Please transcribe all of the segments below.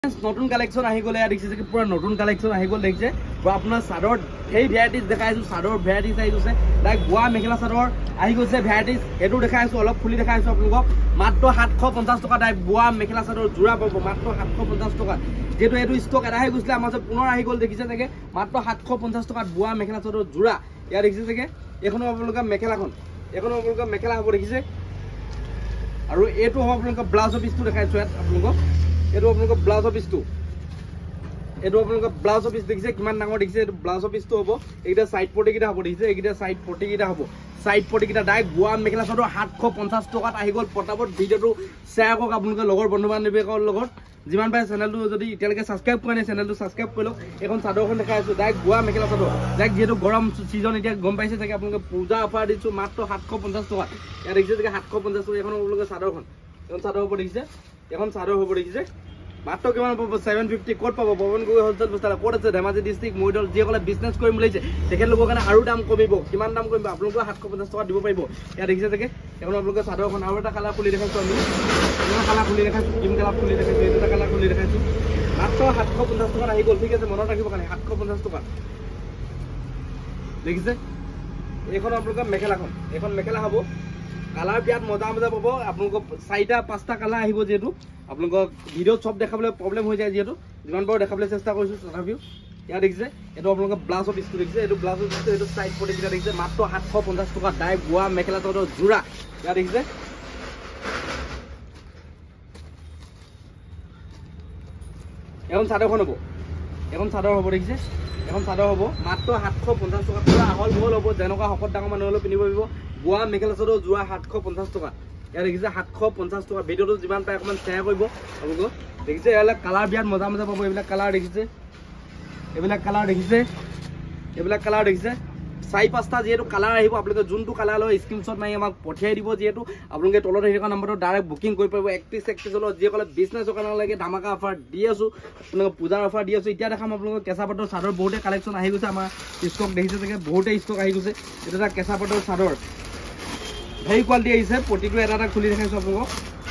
নতুন কালেকশন আহি গলে দেখিছে যে পুরা নতুন কালেকশন আহি গল দেখিছে আপনার চাদর সেই ভ্যারাইটিজ দেখাইছো চাদর ভ্যারাইটিজ আহি গৈছে লাইক গোয়া মেখেলা চাদর আহি গৈছে ভ্যারাইটিজ এটো দেখাইছো অলপ খুলি দেখাইছো আপোনাক মাত্ৰ 750 টকা টাইপ গোয়া মেখেলা চাদর জোড়া পাব মাত্ৰ 750 টকা যেটো এটো স্টক এটা আহি গৈছিল আমাৰ পুনৰ আহি গল দেখিছে যে মাত্ৰ 750 টকা গোয়া মেখেলা চাদর জোড়া ইয়া দেখিছে যে এখন আপোনাক মেখেলাখন এখন আপোনাক মেখেলা হ'ব দেখিছে আৰু এটো হ'ব আপোনাক ব্লাউজ পিছটো দেখাইছো আপোনাক এটো আপোনাক ব্লাউজ পিছটো এটো আপোনাক ব্লাউজ পিছ দেখিছে কিমান ডাঙৰ দেখিছে এটো ব্লাউজ পিছটো হ'ব এইটা সাইড পটি কিটা হ'ব দেখিছে এইটা সাইড পটি কিটা হ'ব সাইড পটি কিটা ডাইৰেক্ট গোৱা মেখেলা চাদৰ 750 টকাত আহি গল পটাপট ভিডিওটো শেয়াৰ কৰক আপোনাক লগৰ বন্ধু বান্ধৱীকৰ লগত যিমান পায় চেনেলটো যদি ইতিয়ালৈকে সাবস্ক্ৰাইব কৰা নাই চেনেলটো সাবস্ক্ৰাইব কৰি লওক এখন চাদৰখন দেখাই আছো ডাইৰেক্ট গোৱা মেখেলা চাদৰ ডাইৰেক্ট যেটো গৰম সিজন এতিয়া গম পাইছে চাগে আপোনাক পূজা অফাৰ দিছো মাত্ৰ 750 টকা ইয়াত দেখিছে যে 750 টকা এখন আপোনাক চাদৰখন এখন চাদৰ হ'ব দেখিছে এখন চাদৰ হ'ব দেখিছে মাত্ৰ কিমান পাব 750 কোড পাব পৱন গগৈ হোলসেল বস্তালা কোড আছে ধেমাজি ডিস্ট্ৰিক্ট মইডল যে কলে বিজনেস কৰিম বুলিছে তেখেত লোকৰ কাৰণে আৰু দাম কমিব কিমান দাম কমিব আপোনালোক 750 টকা দিব পাৰিব ইয়া দেখিছে যে এখন আপোনালোক চাদৰখন আৰু এটা কালাৰ খুলি দেখাইছো আমি এটা কালাৰ খুলি দেখাইছো কিম কালাৰ খুলি দেখাইছো এটা কালাৰ খুলি দেখাইছো মাত্ৰ 750 টকা আহি গল ঠিক আছে মনত ৰাখিব কাৰণে 750 টকা দেখিছে এখন আপোনালোক মেখেলাখন এখন মেখেলা হ'ব কালাৰ বিয়াত মজা মজা পাব আপোনালোক 4টা 5টা কালাৰ আহিব যেটো আপোনালোক ভিডিও সব দেখাবলৈ প্ৰবলেম হৈ যায় যেটো যিমান পাৰো দেখাবলৈ চেষ্টা কৰিছো তথাপিও ইয়া দেখিছে এটো আপোনালোক ব্লাউজ পিছটো দেখিছে এটো ব্লাউজ পিছটো এটো সাইড পটি কিটা দেখিছে মাত্ৰ 750 টকা ডাইৰেক্ট গোৱা মেখেলা চাদৰ জোড়া ইয়া দেখিছে এখন চাদৰখন হ'ব এখন চাদৰ হ'ব দেখিছে এখন চাদৰ হ'ব মাত্ৰ 750 টকা পুৰা আহল বহল হ'ব যেনেকুৱা হকত ডাঙৰ মানুহ হলো পিনিব পাৰিব গোৱা মেখেলা চাদৰ জোড়া 750 টকা ইয়া দেখিছে 750 টকা ভিডিওটো যিমান পায় অকমান শেয়াৰ কৰিব আপোনালোক দেখিছে এলা কালাৰ বিয়াত মজা মজা পাব এইবিলাক কালাৰ দেখিছে এইবিলাক কালাৰ দেখিছে এইবিলাক কালাৰ দেখিছে 4-5টা যেটো কালাৰ আহিব আপোনালোকে যোনটো কালাৰ লয় স্ক্ৰিনশ্বট মাৰি আমাক পঠিয়াই দিব যেটো আপোনালোকে তলত থকা নম্বৰটো ডাইৰেক্ট বুকিং কৰি পাৰিব 31 হল যে কলে বিজনেছৰ কাৰণে লাগে ধামাকা অফাৰ দি আছো আপোনালোক পূজাৰ অফাৰ দি আছো এতিয়া দেখাম আপোনালোক কেঁচা পাটৰ চাদৰ বহুতে কালেকচন আহি গৈছে আমাৰ ষ্টক দেখিছে যে বহুতে ষ্টক আহি গৈছে এটা কেঁচা পাটৰ চাদৰ হেই কোৱালিটি আহিছে প্ৰতিটো এটা খুলি দেখাইছো আপোনাক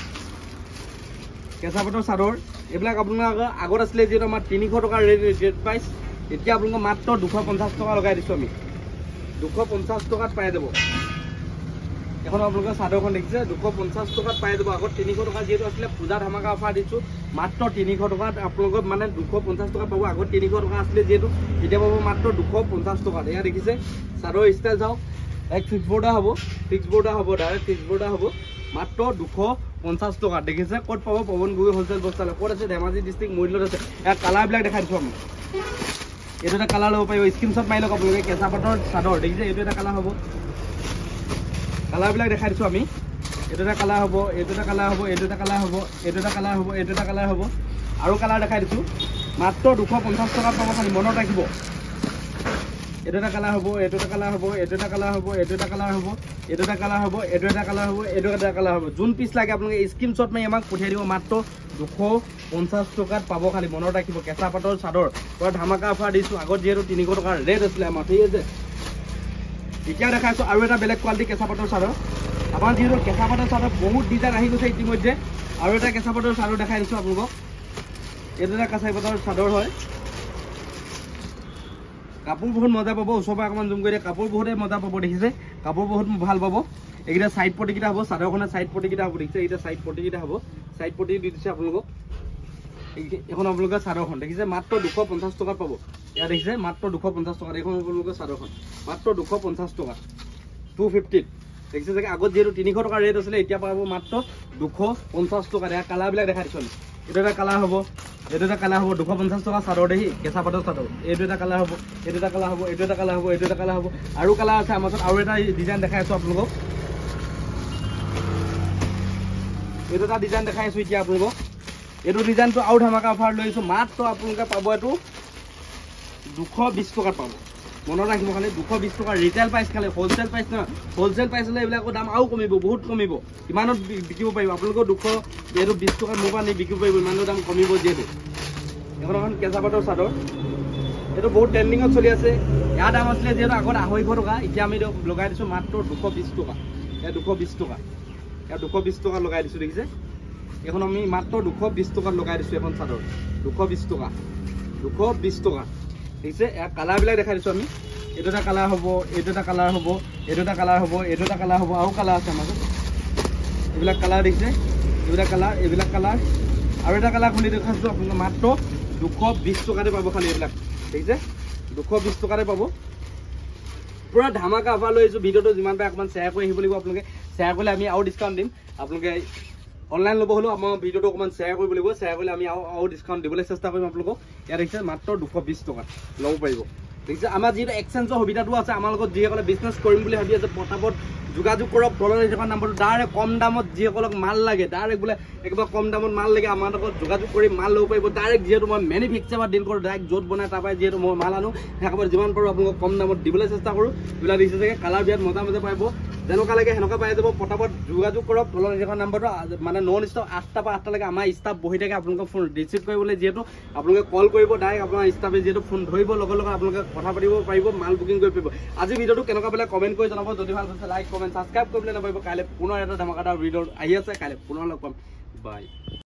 কেঁচা পাটৰ চাদৰ এইবিলাক আপোনাক আগত আছিলে যেটো আমাৰ 300 টকা ৰেট প্ৰাইস এতিয়া আপোনাক মাত্ৰ 250 টকা লগাই দিছো আমি 250 টকাত পাই যাব এখন আপোনাক চাদৰখন দেখিছে 250 টকাত পাই যাব আগত 300 টকা যেটো আছিলে পূজা ধামাকা অফাৰ দিছো মাত্ৰ 300 টকাত আপোনাক মানে 250 টকা পাব আগত 300 টকা আছিলে যেটো এতিয়া পাব মাত্ৰ 250 টকাত এয়া দেখিছে চাদৰ ষ্টাইল চাও এক ফিক্স বৰ্ডাৰ হ'ব ডাইৰেক্ট ফিক্স বৰ্ডাৰ হ'ব মাত্ৰ 250 টকা দেখিছে কোড পাব পৱন গগৈ হোলসেল বস্তালা কোড আছে ধেমাজি ডিস্ট্ৰিক্ট মইডলত আছে এয়া কালাৰ বিলাক দেখাই দিছো আমি এটো এটা কালাৰ লব পাৰিব স্ক্ৰিনশ্বট মাৰি লওক আপোনালোকে কেঁচা পাটৰ চাদৰ দেখিছে এটো এটা কালাৰ হ'ব কালাৰ বিলাক দেখাই দিছো আমি এটো এটা কালাৰ হ'ব এটো এটা কালাৰ হ'ব এটো এটা কালাৰ হ'ব এটো এটা কালাৰ হ'ব এটো এটা কালাৰ হ'ব আৰু কালাৰ দেখাই দিছো মাত্ৰ 250 টকা পাব খালি মনত ৰাখিব এটো এটা কালাৰ হ'ব এটো এটা কালাৰ হ'ব এটো এটা কালাৰ হ'ব এটো এটা কালাৰ হ'ব এটো এটা কালাৰ হ'ব এটো এটা কালাৰ হ'ব এটো এটা কালাৰ হ'ব যোন পিছ লাগে আপোনালোকে স্ক্ৰিনশ্বট মাৰি আমাক পঠিয়াই দিব মাত্ৰ 250 টকাত পাব খালি মনত ৰাখিব কেঁচা পাটৰ চাদৰ পুৰা ধামাকা অফাৰ দিছো আগত যেটো 300 টকাৰ ৰেট আছিল আমাৰ ঠিক আছে এতিয়া দেখাইছো আৰু এটা বেলেগ কোৱালিটি কেঁচা পাটৰ চাদৰ আমাৰ যেটো কেঁচা পাটৰ চাদৰ বহুত ডিজাইন আহি গৈছে ইতিমধ্যে আৰু এটা কেঁচা পাটৰ চাদৰ দেখাই দিছো আপোনাক এটো এটা কেঁচা পাটৰ চাদৰ হয় কাপোৰ বহুত মজা পাব ওচৰৰ অকমান জুম কৰি কাপোৰ বহুতে মজা পাব দেখিছে কাপোৰ বহুত ভাল পাব এইটা সাইড পটি কিটা হ'ব চাদৰখনে সাইড পটি কিটা হ'ব দেখিছে এইটা সাইড পটি কিটা হ'ব সাইড পটি দি দিছে আপোনালোক এখন আপোনালোক চাদৰখন দেখিছে মাত্ৰ 250 টকা পাব ইয়া দেখিছে মাত্ৰ 250 টকা এখন আপোনালোক চাদৰখন মাত্ৰ 250 টকা 250 দেখিছে যে আগত যেটো 300 টকা ৰেট আছিল এতিয়া পাব মাত্ৰ 250 টকা এয়া কালাৰ বিলাক দেখাই দিছো এটা এটা কালাৰ হ'ব এটো এটা কালাৰ হ'ব 250 টকা চাদৰ দেহি কেঁচা পাটৰ চাদৰ এটো এটা কালাৰ হ'ব এটো এটা কালাৰ হ'ব এটো এটা কালাৰ হ'ব এটো এটা কালাৰ হ'ব আৰু কালাৰ আছে আমাৰ আৰু এটা ডিজাইন দেখাই আছো আপোনালোক এটো এটা ডিজাইন দেখাই আছো এতিয়া আপোনালোক এটো ডিজাইনটো আউট ধামাকা অফাৰ লৈছো মাত্ৰ আপোনালোকে পাব এটো 220 টকা পাব মনত ৰাখিব খালি 220 টকা ৰিটেল প্ৰাইস খালি হোলসেল প্ৰাইস না হোলসেল প্ৰাইস হলে এইবিলাকৰ দাম আৰু কমিব বহুত কমিব কিমানত বিকিব পাৰিব আপোনালোকৰ 200 এটো 20 টকা মোবা নি বিকিব পাৰিব ইমানৰ দাম কমিব যেটো এখন কেঁচা পাটৰ চাদৰ এটো বহুত ট্ৰেন্ডিংত চলি আছে ইয়াৰ দাম আছিল যেটো আগত 250 টকা এতিয়া আমি লগাই দিছো মাত্ৰ 220 টকা এ 220 টকা লগাই দিছো দেখিছে এখন আমি মাত্ৰ 220 টকাত লগাই দিছোঁ এখন চাদৰ 220 টকা 220 টকা ঠিক আছে ইয়াৰ কালাৰবিলাক দেখাই দিছোঁ আমি এইটো এটা কালাৰ হ'ব এইটো এটা কালাৰ হ'ব এইটো এটা কালাৰ হ'ব এইটো এটা কালাৰ হ'ব আৰু কালাৰ আছে আমাৰ এইবিলাক কালাৰ দেখিছে এইবিলাক কালাৰ আৰু এটা কালাৰ খুলি দেখাইছোঁ আপোনালোকে মাত্ৰ 220 টকাতে পাব খালি এইবিলাক ঠিক আছে 220 টকাতে পাব পুৰা ধামাকা অফাৰ লৈ আহিছোঁ ভিডিঅ'টো যিমান পাৰে অকণমান শ্বেয়াৰ কৰি আহিব লাগিব আপোনালোকে শ্বেয়াৰ কৰিলে আমি আৰু ডিছকাউণ্ট দিম আপোনালোকে অনলাইন ল'ব হ'লেও আমাৰ ভিডিঅ'টো অকণমান শ্বেয়াৰ কৰিব লাগিব শ্বেয়াৰ কৰিলে আমি আৰু ডিছকাউণ্ট দিবলৈ চেষ্টা কৰিম আপোনালোকক ইয়াত দেখিছে মাত্ৰ 220 টকাত ল'ব পাৰিব ঠিক আছে আমাৰ যিটো এক্সচেঞ্জৰ সুবিধাটো আছে আমাৰ লগত যিসকলে বিজনেছ কৰিম বুলি ভাবি আছে পটাপট যোগাযোগ কৰক তলত থকা নাম্বাৰটো ডাইৰেক্ট কম দামত যিসকলক মাল লাগে ডাইৰেক্ট বোলে একেবাৰে কম দামত মাল লাগে আমাৰ লগত যোগাযোগ কৰি মাল ল'ব পাৰিব ডাইৰেক্ট যিহেতু মই মেনুফেকচাৰ ডিল কৰোঁ ডাইৰেক্ট য'ত বনাই তাৰপৰাই যিহেতু মই মাল আনো সেইকাৰণে যিমান পাৰোঁ আপোনালোকক কম দামত দিবলৈ চেষ্টা কৰোঁ এইবিলাক দেখিছে চাগে কালাৰ বিয়াত মজা পাৰিব যেনেকুৱা লাগে সেনেকুৱা পাই যাব পটাপট যোগাযোগ কৰক তলত থকা নাম্বাৰটো মানে নন ষ্টপ 8টা পৰা 8টা লৈকে আমাৰ ষ্টাফ বহি থাকে আপোনালোকক ফোন ৰিচিভ কৰিবলৈ যিহেতু আপোনালোকে কল কৰিব ডাইৰেক্ট আপোনাৰ ষ্টাফে যিহেতু ফোন ধৰিব লগে লগে আপোনালোকে কথা পাতিব পাৰিব মাল বুকিং কৰিব পাৰিব আজি ভিডিঅ'টো কেনেকুৱা পালে কমেণ্ট কৰি জনাব যদি ভাল পাইছে লাইক কমেণ্ট ছাবস্ক্ৰাইব কৰিবলৈ নাপাব কাইলৈ পুনৰ এটা ধামাকাদাৰ ভিডিঅ' আহি আছে কাইলৈ পুনৰ লগ পাম বাই